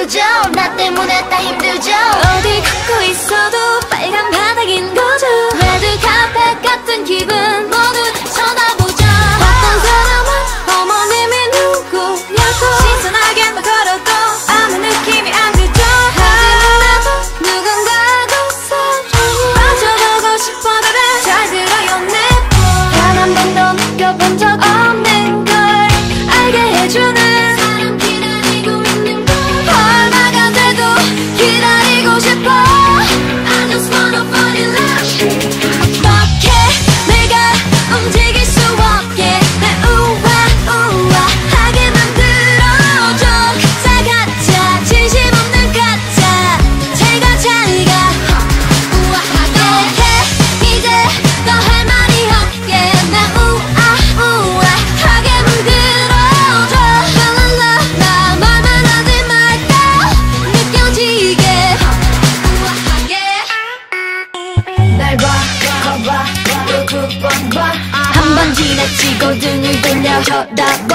힘들죠. 나 때문에 다 힘들죠. 어디 걷고 있어도 빨간 바닥인 거죠. 레드 카펫 같은 기분 모두 쳐다보자. 어떤 사람은 어머님이 누구냐고 신선하게 막 걸어도 아무 느낌이 안 들죠. 하지만 나도 누군가하고 사랑에 빠져보고 싶어도를 잘 들어요 내 단 한 번도 느껴본 적 없는 걸 알게 해주는 사람 기다리고 있는 걸 얼마가 돼도 기다리고 싶어. I just wanna fall in love. 어떻게 내가 움직일 수 없게 날 우아하게 만들어줘. 가짜 가짜 진심 없는 가짜 잘가 잘가 우아하게 해. 이제 더 할 말이 없게 날 우아하게 만들어줘. 랄랄라 나 말만 하지 말까 느껴지게 우아하게. 날 봐, 거봐, 또 두 번 봐. 한 번 지나치고 등을 돌려 쳐다봐.